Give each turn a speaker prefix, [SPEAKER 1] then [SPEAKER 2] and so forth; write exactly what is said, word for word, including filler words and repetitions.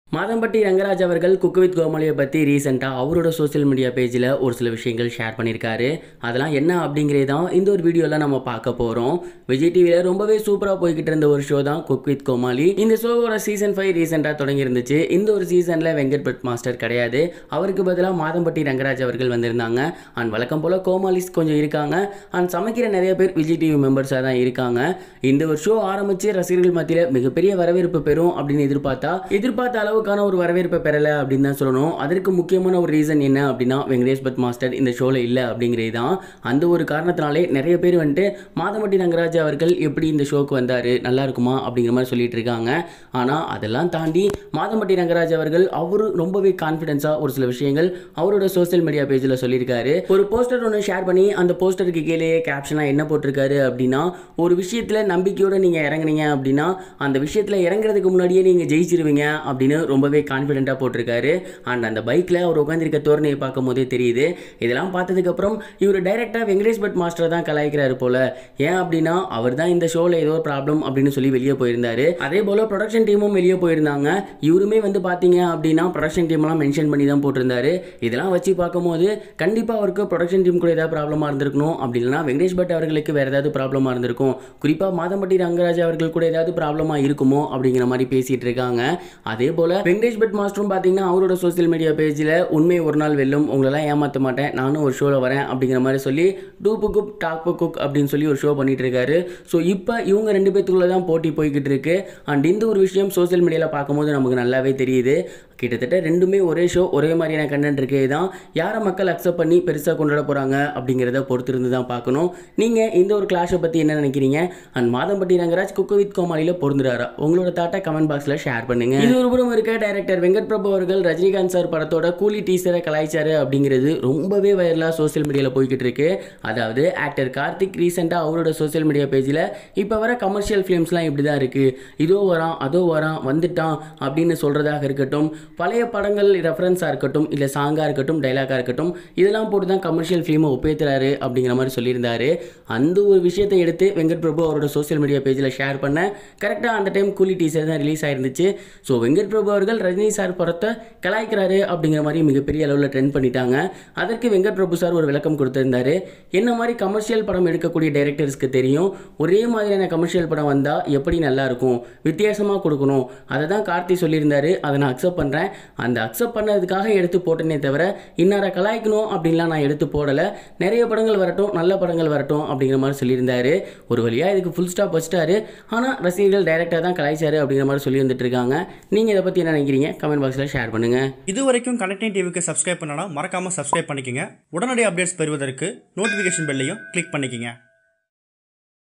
[SPEAKER 1] மாதம்பட்டி ரங்கராஜ் அவர்கள் cook with கோமாளியை பற்றி ரீசெண்டாக அவரோட சோஷியல் மீடியா பேஜில் ஒரு சில விஷயங்கள் ஷேர் பண்ணியிருக்காரு. அதெல்லாம் என்ன அப்படிங்கிறத தான் இந்த ஒரு வீடியோவில் நம்ம பார்க்க போகிறோம். விஜய் டிவியில் ரொம்பவே சூப்பராக போய்கிட்டு இருந்த ஒரு ஷோ தான் குக் வித் கோமாளி. இந்த ஷோவோட சீசன் ஃபைவ் ரீசெண்டாக தொடங்கி இருந்துச்சு. இந்த ஒரு சீசனில் வெங்கட் பட் மாஸ்டர் கிடையாது. அவருக்கு பதிலாக மாதம்பட்டி ரங்கராஜ் அவர்கள் வந்திருந்தாங்க. அண்ட் வழக்கம் போல் கோமாளிஸ் கொஞ்சம் இருக்காங்க. அண்ட் சமைக்கிற நிறைய பேர் விஜய் டிவி மெம்பர்ஸாக தான் இருக்காங்க. இந்த ஒரு ஷோ ஆரம்பித்து ரசிகர்கள் மத்தியில் மிகப்பெரிய வரவேற்பு பெறும் அப்படின்னு எதிர்பார்த்தா எதிர்பார்த்த அளவு ஒரு வரவேற்பை பெறல அப்படின்னு தான் சொல்லணும். அதற்கு முக்கியமான ஒரு ரீசன் என்ன அப்படின்னா வெங்கடேஷ் பட் மாஸ்டர் இந்த ஷோல இல்ல அப்படிங்கிறது தான். அந்த ஒரு காரணத்தினாலே நிறைய பேர் வந்துட்டு மாதம்பட்டி ரங்கராஜ் அவர்கள் எப்படி இந்த ஷோக்கு வந்தாரு, நல்லா இருக்குமா அப்படிங்கிற மாதிரி சொல்லிட்டு இருக்காங்க. ஆனா அதெல்லாம் தாண்டி மாதம்பட்டி ரங்கராஜ் அவர்கள் அவரு ரொம்பவே கான்ஃபிடன்ஸா ஒரு சில விஷயங்கள் அவரோட சோசியல் மீடியா பேஜ்ல சொல்லியிருக்காரு. ஒரு போஸ்டர் ஒன்று ஷேர் பண்ணி அந்த போஸ்டருக்கு கீழே கேப்ஷனா என்ன போட்டிருக்காரு அப்படின்னா, ஒரு விஷயத்துல நம்பிக்கையோட நீங்க இறங்குனீங்க அப்படின்னா அந்த விஷயத்துல இறங்குறதுக்கு முன்னாடியே நீங்க ஜெயிச்சிருவீங்க அப்படின்னு ரொம்பவே கான்ஃபிடென்ட்டாக போட்டிருக்காரு. அண்ட் அந்த பைக்கில் அவர் உட்காந்துருக்க தோரணையை பார்க்கும் போதே தெரியுது. இதெல்லாம் பார்த்ததுக்கப்புறம் இவர் டைரெக்டாக வெங்கடேஷ் பட் மாஸ்டரை தான் கலாய்க்கிறாரு போல. ஏன் அப்படின்னா அவர் தான் இந்த ஷோவில் ஏதோ ஒரு ப்ராப்ளம் அப்படின்னு சொல்லி வெளியே போயிருந்தாரு. அதே போல் ப்ரொடக்ஷன் டீமும் வெளியே போயிருந்தாங்க. இவருமே வந்து பார்த்தீங்க அப்படின்னா ப்ரொடக்ஷன் டீம்லாம் மென்ஷன் பண்ணி தான் போட்டிருந்தாரு. இதெல்லாம் வச்சு பார்க்கும்போது கண்டிப்பாக அவருக்கு ப்ரொடக்ஷன் டீம் கூட ஏதாவது ப்ராப்ளமாக இருந்திருக்கணும். அப்படி இல்லைனா வெங்கடேஷ் பட் அவர்களுக்கு வேறு ஏதாவது ப்ராப்ளமாக இருந்திருக்கும். குறிப்பாக மாதம்பட்டி ரங்கராஜ் அவர்கள் கூட ஏதாவது ப்ராப்ளமாக இருக்குமோ அப்படிங்கிற மாதிரி பேசிகிட்டு இருக்காங்க. அதே போல் வெங்கடேஷ் பட் மாஸ்டரும் பார்த்தீங்கன்னா அவரோட சோசியல் மீடியா பேஜில் உண்மை ஒரு நாள் வெல்லும், உங்களெல்லாம் ஏமாற்ற மாட்டேன், நானும் ஒரு ஷோவில் வரேன் அப்படிங்கிற மாதிரி சொல்லி டூப்பு குக் டாப்பு குக் அப்படின்னு சொல்லி ஒரு ஷோ பண்ணிட்டு இருக்காரு. ஸோ இப்போ இவங்க ரெண்டு பேத்துக்குள்ள தான் போட்டி போய்கிட்டு இருக்கு. அண்ட் இந்த ஒரு விஷயம் சோசியல் மீடியாவில் பார்க்கும்போது நமக்கு நல்லாவே தெரியுது. கிட்டத்தட்ட ரெண்டுமே ஒரே ஷோ, ஒரே மாதிரியான கண்டென்ட் இருக்கே தான். யாரை மக்கள் அக்செப்ட் பண்ணி பெருசாக கொண்டாட போகிறாங்க அப்படிங்கிறத பொறுத்திருந்து தான் பார்க்கணும். நீங்கள் இந்த ஒரு கிளாஷை பற்றி என்ன நினைக்கிறீங்க? And Madhampatti Rangaraj cook with கோமாளியில் பொருந்துறாரா? உங்களோட தாட்டை கமெண்ட் பாக்ஸில் ஷேர் பண்ணுங்க. இது ஒரு புறம் இருக்க டைரக்டர் வெங்கட் பிரபு அவர்கள் ரஜினிகாந்த் சார் படத்தோட கூலி டீசரை கலாய்ச்சாரு அப்படிங்கிறது ரொம்பவே வைரலாக சோசியல் மீடியாவில் போய்கிட்டு இருக்கு. அதாவது ஆக்டர் கார்த்திக் ரீசெண்டாக அவரோட சோசியல் மீடியா பேஜில் இப்போ வர கமர்ஷியல் ஃபிலிம்ஸ்லாம் இப்படி தான் இருக்குது, இதோ வரான் அதோ வரான் வந்துட்டான் அப்படின்னு சொல்கிறதாக இருக்கட்டும், பழைய படங்கள் ரெஃபரன்ஸாக இருக்கட்டும், இல்லை சாங்காக இருக்கட்டும், டைலாக்காக இருக்கட்டும், இதெல்லாம் போட்டு தான் கமர்ஷியல் ஃபிலிமை ஒப்பேத்துறாரு அப்படிங்கிற மாதிரி சொல்லியிருந்தாரு. அந்த ஒரு விஷயத்தை எடுத்து வெங்கட் பிரபு அவரோட சோசியல் மீடியா பேஜில் ஷேர் பண்ண கரெக்டாக அந்த டைம் கூலி டீசர் தான் ரிலீஸ் ஆயிருந்துச்சு. ஸோ வெங்கட் பிரபு அவர்கள் ரஜினி சார் படத்தை கலாய்க்கிறாரு அப்படிங்கிற மாதிரி மிகப்பெரிய அளவில் ட்ரெண்ட் பண்ணிட்டாங்க. அதற்கு வெங்கட் பிரபு சார் ஒரு விளக்கம் கொடுத்திருந்தாரு. என்ன மாதிரி கமர்ஷியல் படம் எடுக்கக்கூடிய டைரக்டர்ஸ்க்கு தெரியும், ஒரே மாதிரியான கமர்ஷியல் படம் வந்தால் எப்படி நல்லா இருக்கும், வித்தியாசமாக கொடுக்கணும். அதை தான் கார்த்தி சொல்லியிருந்தாரு. அதை நான் அக்செப்ட் பண்ணுறேன். அந்த அக்செப்ட் பண்ணதுக்காக எடுத்து போட்டேனே தவிர இன்னார கலாய்க்கணும் அப்படின்லாம் நான் எடுத்து போடலை. நிறைய படங்கள் வரட்டும், நல்ல படங்கள் வரட்டும் அப்படிங்கிற மாதிரி சொல்லியிருந்தாரு. ஒரு வழியாக இதுக்கு ஃபுல் ஸ்டாப் வச்சுட்டாரு. ஆனால் ரசிகர்கள் டைரக்டாக தான் கலாய்ச்சாரு அப்படிங்கிற மாதிரி சொல்லி வந்துட்டு இருக்காங்க. நீங்கள் இதை பற்றி என்ன நினைக்கிறீங்க? கமெண்ட் பாக்ஸில் ஷேர் பண்ணுங்கள்.
[SPEAKER 2] இது வரைக்கும் கனெக்டிங் டிவிக்கு சப்ஸ்கிரைப் பண்ணனா மறக்காமல் சப்ஸ்கிரைப் பண்ணிக்கங்க. உடனடி அப்டேட்ஸ் பெறுவதற்கு நோட்டிஃபிகேஷன் பெல்லையும் கிளிக் பண்ணிக்கங்க.